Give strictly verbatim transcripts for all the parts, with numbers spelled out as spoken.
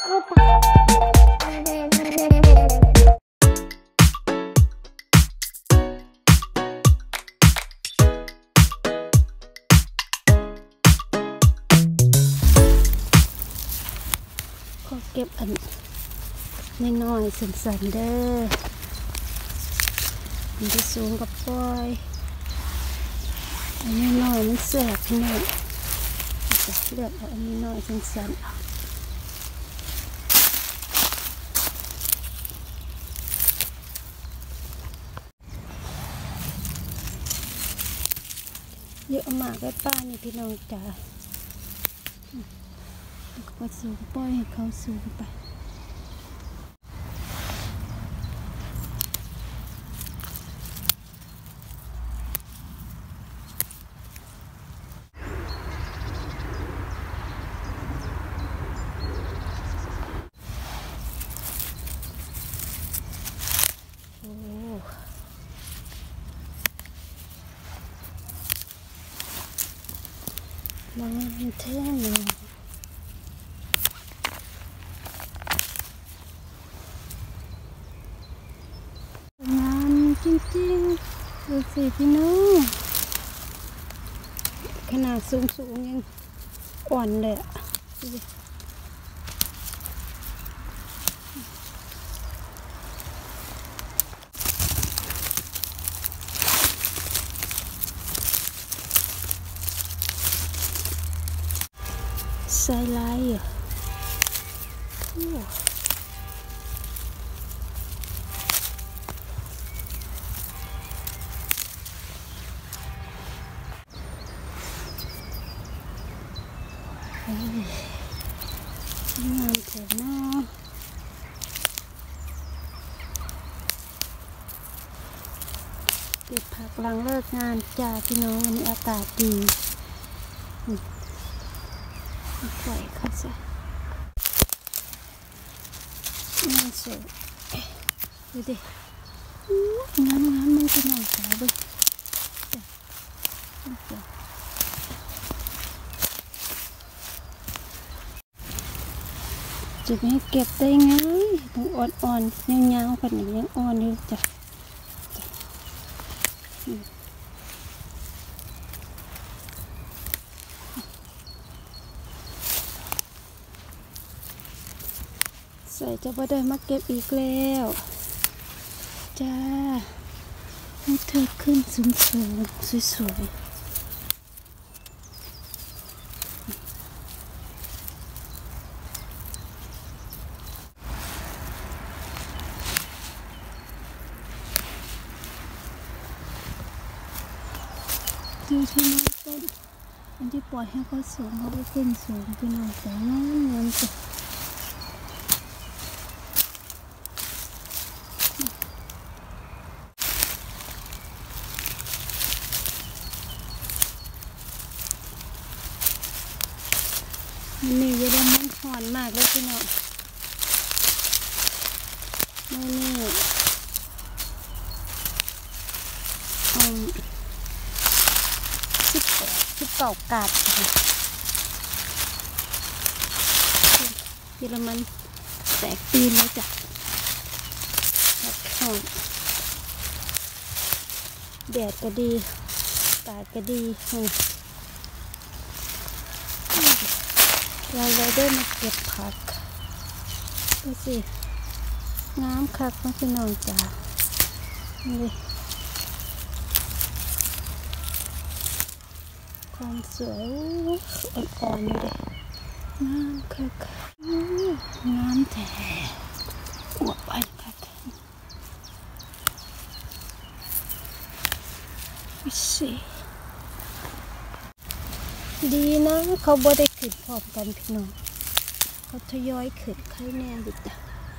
เก็บอันน้อยๆสันๆเด้อมันจะสูงกับปล่อยอันนี้น้อยมันแสบพี่น้องจะเลือกเอาอันนี้น้อยสันๆเยอะมากเลยป้านี่พี่น้องจ๋าก็สูงปล่อยให้เขาสูงไปโอ้มันเท่เลยจริงๆดูสิพี่น้องขนาดสูงสูงยังอ่อนเลยอ่ะใส่ลายอ่ะงามเจ๋งเนาะเก็บผักหลังเลิกงานจ้าพี่น้องวันนี้อากาศดีปล่อยเขาซะน่าสวยดูดิงามงามมันพี่น้องจ๋าดูจะไม่ให้เก็บได้ไงต้องอ่อนๆยาวๆกันอย่างยังอ่อนอยู่จ้ะใส่จะบ่ได้มาเก็บอีกแล้วจ้าให้เธอขึ้นสูงๆสวยๆดูที่น้องต้นอันที่ปล่อยให้เขาสูงเขาไปขึ้นสูงพี่น้องแต่งามงามจ้ะนี่เยอะเลยมันหอนมากเลยพี่น้องนี่นี่อืมสิบแปดสิบเก้ากาดที่ละมันแตกตีนแล้วจ้ะหอนแดดก็ดีอากาศก็ดีเราเลยได้มาเก็บผักดูสิน้ำคักมาพี่น้องจ๋านี่ความสวยอ่อนๆอยู่เลยน้ำคักน้ำแท้อวบไปคักวิสิดีนะเขาบ่ได้ขึ้นพร้อมกันพี่น้องเขาทยอยขึ้นไข่แน่ดิจ้ะ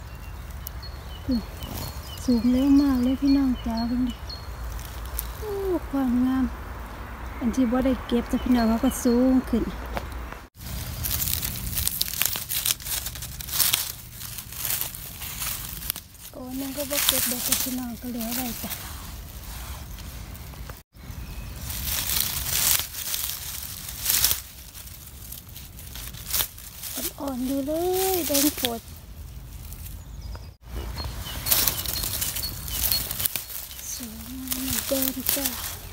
สูงเร็วมากเลยพี่น้องจ้าเพิ่งดิโอ้ความงามอันที่บ่ได้เก็บจ้ะพี่น้องเขาก็สูงขึ้นโอ้นั่นก็บ่เก็บเด็กพี่น้องก็เหลือไว้จ้ะอ่อนอยู่เลยแดงโผดสวยงามเหมือนเดิมจ้ะ